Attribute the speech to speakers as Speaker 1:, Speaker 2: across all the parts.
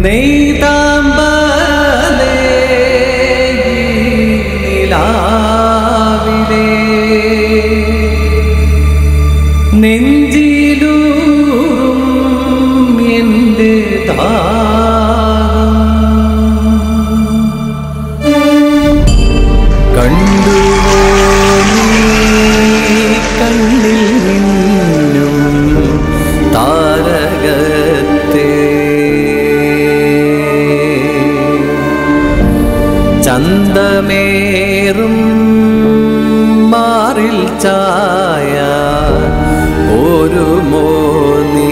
Speaker 1: നെയ്താമ്പലേ നിലാവിലേ നെഞ്ചിലൂറും എൻ്റെ കണ്ടുവോ നീ കണ്ണിൽ നിന്നും താരകത്തെ ചന്തമേറും മാറിൽ ചായ ഒരു മോനീ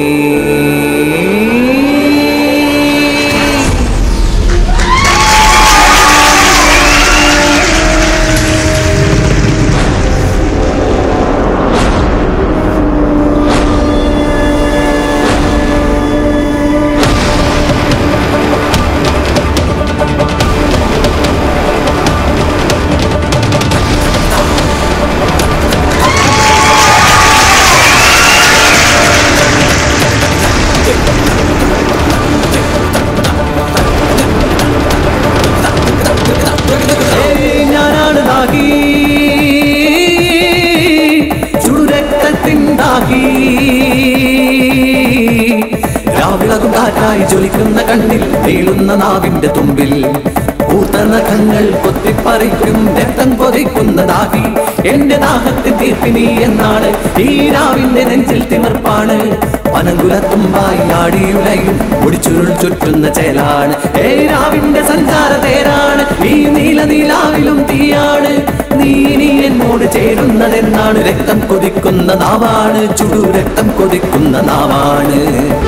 Speaker 1: രാവിളകും കാറ്റായി ജ്വലിക്കുന്ന കണ്ണിൽ വീഴുന്ന നാവിന്റെ തുമ്പിൽ പൂത്ത നഖങ്ങൾ കൊത്തിപ്പറിക്കും രക്തം കൊതിക്കുന്ന ദാഹി എന്റെ ദാഹത്തിൽ തീർപ്പിനി എന്നാണ് ഈ രാവിന്റെ നെഞ്ചിൽ തിമിർപ്പാണ് പനങ്കുലത്തുമ്പായി ആടിയുലയും ഒടിച്ചുരുൾ ചുറ്റുന്ന ചേലാണ് ഏ രാവിന്റെ സഞ്ചാര തേരാണ് ഈ നീല നീലാവിലും തീയാണ് നീ എന്നോട് ചേരുന്നതെന്നാണ് രക്തം കൊതിക്കുന്ന നാവാണ് ചുടു രക്തം കൊതിക്കുന്ന നാവാണ്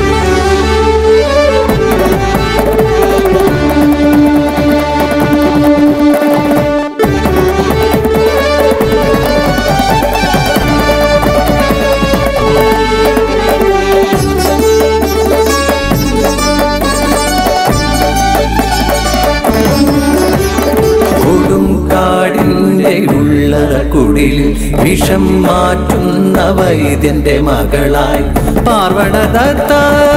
Speaker 1: കുടിൽ വിഷം മാറ്റുന്ന വൈദ്യന്റെ മകളായി പാർവണദത്ത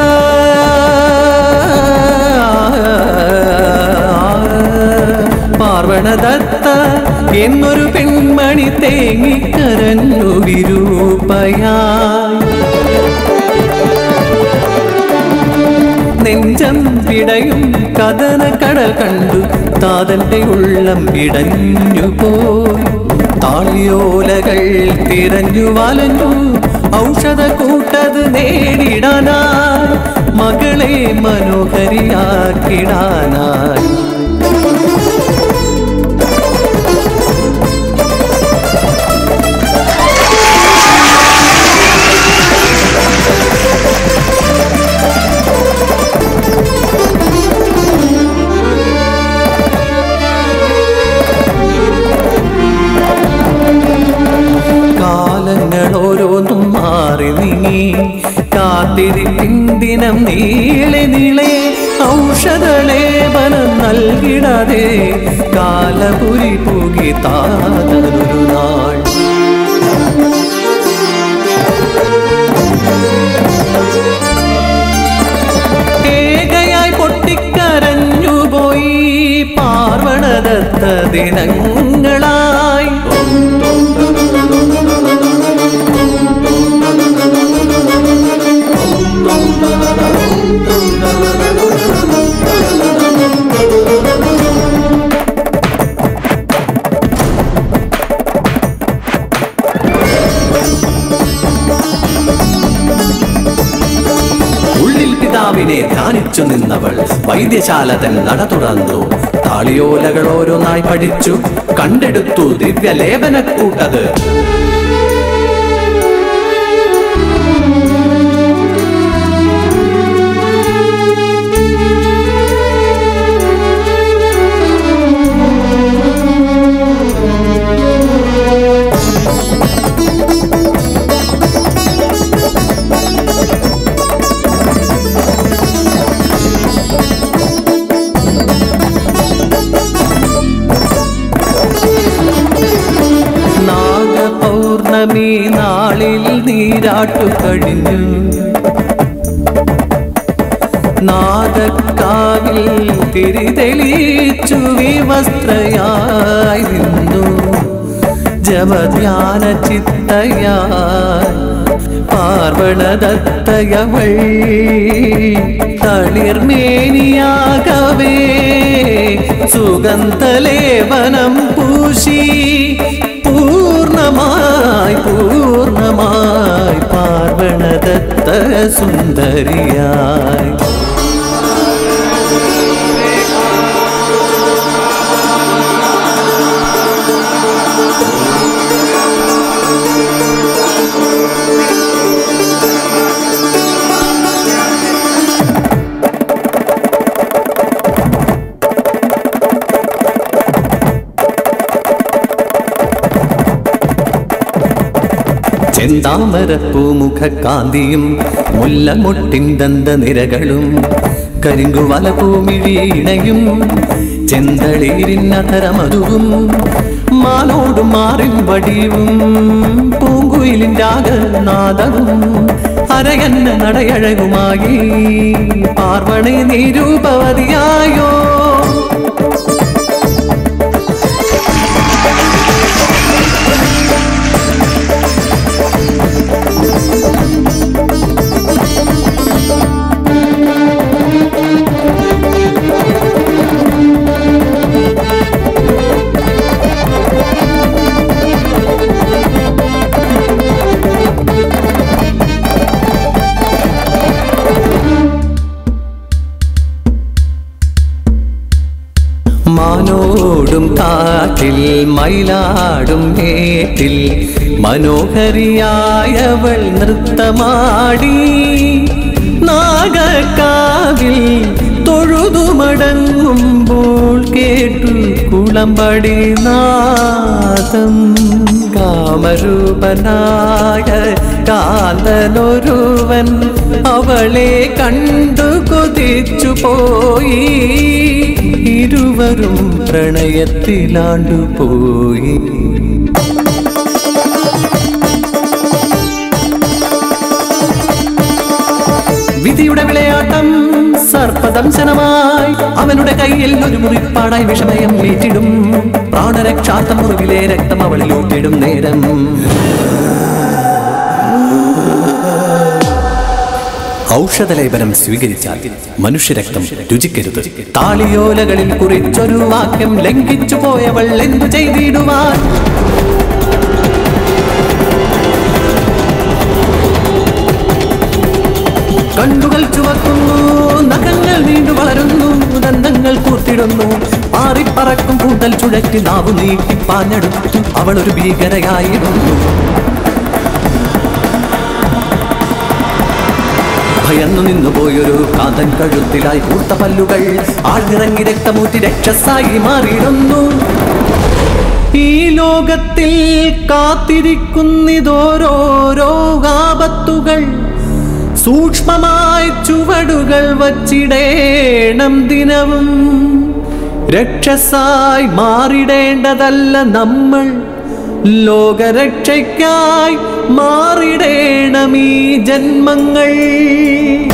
Speaker 1: പാർവണദത്ത എന്നൊരു പെൺമണി തേങ്ങിക്കരഞ്ഞു വിരൂപയായി നെഞ്ചം പിടയും കഥന കടൽ കണ്ടു താതന്റെ ഉള്ളം പിടഞ്ഞു പോയി താളിയോലകൾ തിരഞ്ഞു വലഞ്ഞു ഔഷധ കൂട്ടത് നേടിടാനായി മകളെ മനോഹരിയാക്കിടാനായി ഓരോന്നും മാറി നീങ്ങി കാത്തിരിക്കും ദിനം നീളെ നീളെ ഔഷധലേപനം നൽകിടാതെ കാലപുരി പൂകി താതൊരു നാൾ ഏകയായി പൊട്ടിക്കരഞ്ഞുപോയി പാർവണദത്ത ദിനങ്ങളായി പിതാവിനെ ധ്യാനിച്ചു നിന്നവൾ വൈദ്യശാല തൻ നട തുറന്നു താളിയോലകൾ ഓരോന്നായി പഠിച്ചു കണ്ടെടുത്തു ദിവ്യലേപനക്കൂട്ടത് പൗർണമി നാളിൽ നീരാട്ടു കഴിഞ്ഞു നാഗക്കാവിൽ തിരിതെളിച്ചു വിവസ്ത്രയായി നിന്നു ജപധ്യാന ചിത്തയായി പാർവണദത്തയവൾ തളിർമേനിയാകവേ സുഗന്ധലേപനം പൂശി പൂർണ്ണമായി പാർവണദത്ത സുന്ദരിയായി ചെന്താമരപ്പൂമുഖക്കാന്തിയും മുല്ലമൊട്ടിൻ ദന്തനിരകളും കരിങ്കുവല പൂമിഴീണയും ചെന്തളീരിന്നതരമതുവും മാലോടും മാറിൻ വടിയും പൂങ്കുയിലിൻ രാഗനാദവും അരയന്ന നടയഴകുമായി പാർവണി നിരൂപവതിയായോ മാനോടും കാട്ടിൽ മയിലാടും നേട്ടിൽ മനോഹരിയായവൾ നൃത്തമാടി നാഗക്കാവിൽ തൊഴുതുമടങ്ങുമ്പോൾ കേട്ടു കുളമ്പടി നാദം കാമരൂപനായ കാന്തനൊരുവൻ അവളെ കണ്ടു കൊതിച്ചു പോയി ഇരുവരും പ്രണയത്തിലാണ്ടുപോയി വിധിയുടെ വിളയാട്ടം സർപ്പദംശനമായി അവനുടെ കയ്യിൽ ഒരു മുറിപ്പാടായി വിഷമയം വീറ്റിടും പ്രാണരക്ഷാർത്ഥം മുറിവിലെ രക്തം അവളിലൂട്ടിടും നേരം ഔഷധലേപനം സ്വീകരിച്ചാൽ മനുഷ്യരക്തം രുചിക്കരുത്. താളിയോലകളിൽ കുറിച്ചൊരു വാക്യം ലംഘിച്ചു പോയവൾ എന്തു ചെയ്തിടുവാൻ? കണ്ണുകൾ ചുവക്കുന്നു, നഖങ്ങൾ നീണ്ടു വളരുന്നു, ദന്തങ്ങൾ കൂർത്തിടുന്നു, പാറിപ്പറക്കും കൂന്തൽ ചുഴറ്റി നാവു നീട്ടി പാഞ്ഞെടുത്തു അവളൊരു ഭീകരയായിരുന്നു. ഭയന്നു നിന്നുപോയൊരു കാന്തൻ കഴുത്തിലായി കൂർത്ത പല്ലുകൾ ആഴ്ന്നിറങ്ങി രക്തമൂറ്റി രക്ഷസായി മാറിയിടുന്നു. ഈ ലോകത്തിൽ കാത്തിരിക്കുന്നിതോരോരോ ആപത്തുകൾ, സൂക്ഷ്മമായി ചുവടുകൾ വച്ചിടേണം ദിനവും. രക്ഷസായി മാറിടേണ്ടതല്ല നമ്മൾ, ലോകരക്ഷയ്ക്കായി മാറിടേണം ഈ ജന്മങ്ങൾ.